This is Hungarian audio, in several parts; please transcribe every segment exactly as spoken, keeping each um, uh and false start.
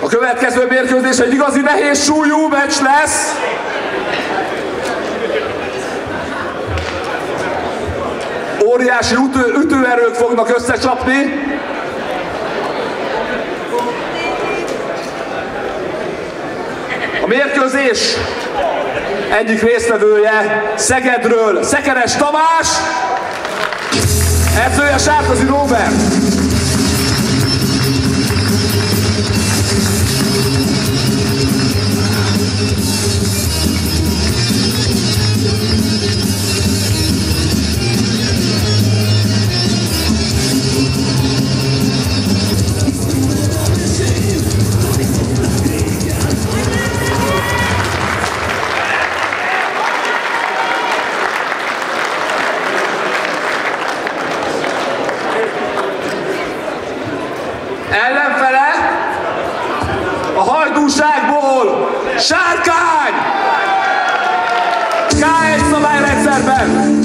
A következő mérkőzés egy igazi nehézsúlyú meccs lesz. Óriási ütő, ütőerők fognak összecsapni. A mérkőzés egyik résztvevője Szegedről Szekeres Tamás, edzője Sárközi Róbert. Ellenfele a Hajdúságból Sárkány! ká egy szabályrendszerben!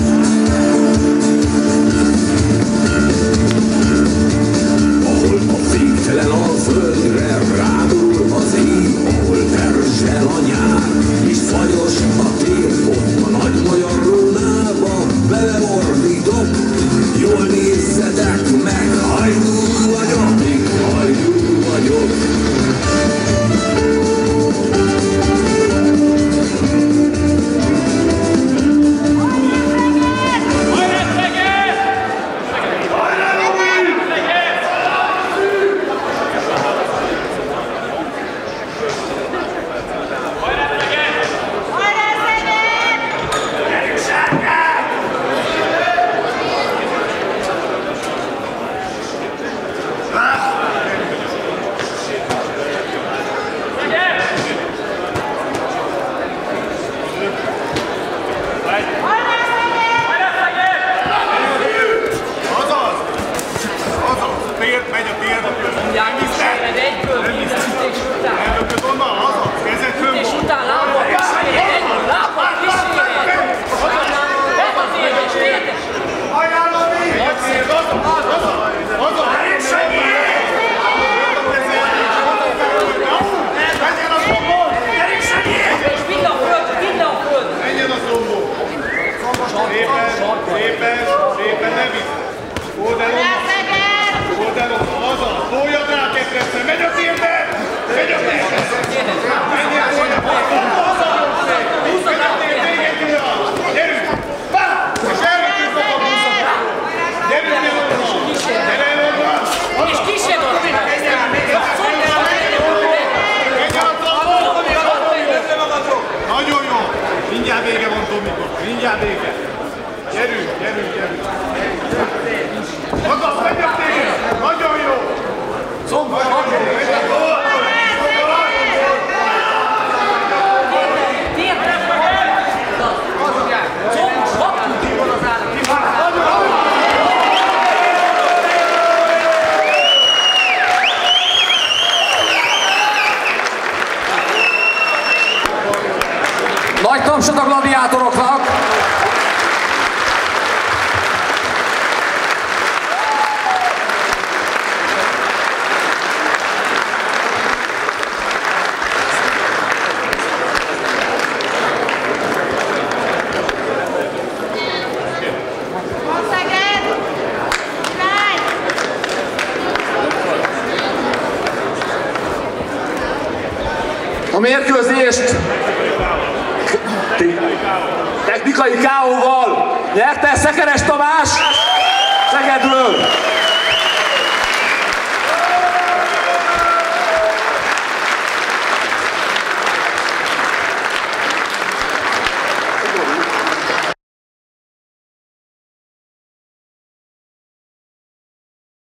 Ahol a féktelen alföldre rádul az év, ahol terssel a nyár, és fagyos a tér, ott a nagy magyar rónába beleordítok. Jól nézzetek meg, hajdú vagyok, még hajdú vagyok. Nagy tapsot a gladiátoroknak! A mérkőzést technikai ká óval nyerte Szekeres Tamás Szegedről.